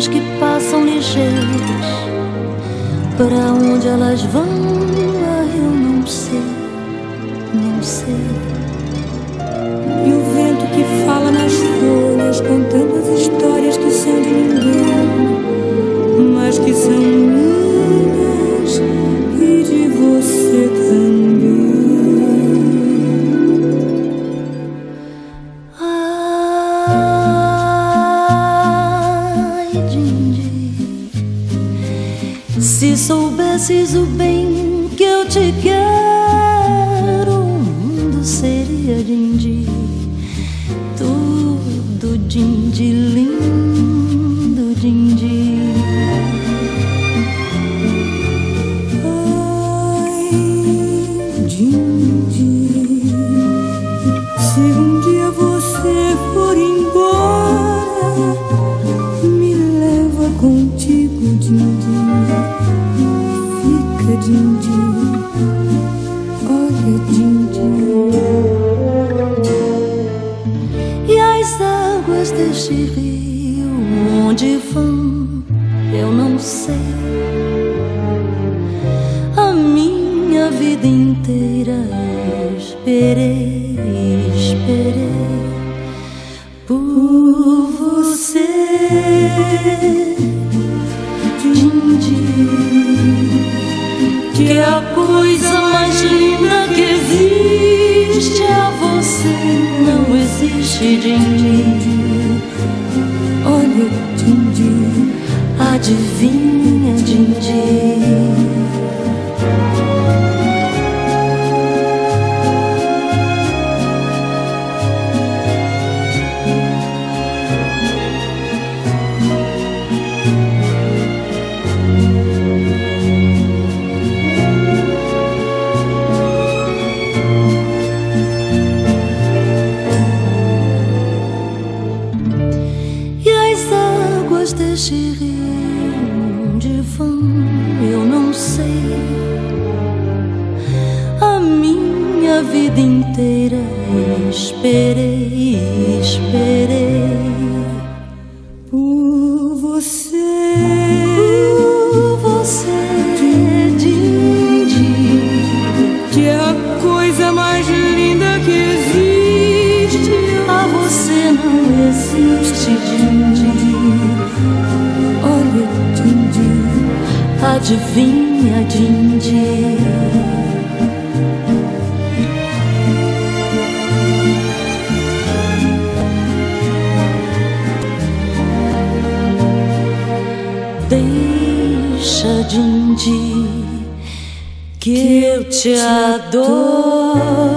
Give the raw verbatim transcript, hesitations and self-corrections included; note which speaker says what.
Speaker 1: flores que passam ligeiras. Para onde elas vão, eu não sei, não sei.
Speaker 2: E o vento que fala nas folhas, contando as histórias que são de ninguém, mas que são minhas e de você também.
Speaker 1: Ai, Dindi, se soubesses o bem que eu te quero, o mundo seria Dindi, tudo Dindi, lindo Dindi.
Speaker 2: Ai, Dindi, se um dia você for embora, me leva contigo, Dindi. Fica, Dindi, olha, Dindi.
Speaker 1: E as águas deste rio, onde vão, eu não sei. A minha vida inteira esperei, esperei por você, Dindi, que é a coisa mais linda que existe. A você não existe, Dindi.
Speaker 2: Olha, Dindi,
Speaker 1: adivinha, Dindi. Deste rio, onde vão, eu não sei. A minha vida inteira esperei, esperei
Speaker 2: por você,
Speaker 1: por você, Dindi,
Speaker 2: que é a coisa mais linda que existe.
Speaker 1: A você não existe, Dindi.
Speaker 2: Olha, Dindi,
Speaker 1: adivinha, Dindi. Deixa, Dindi, que eu te adoro.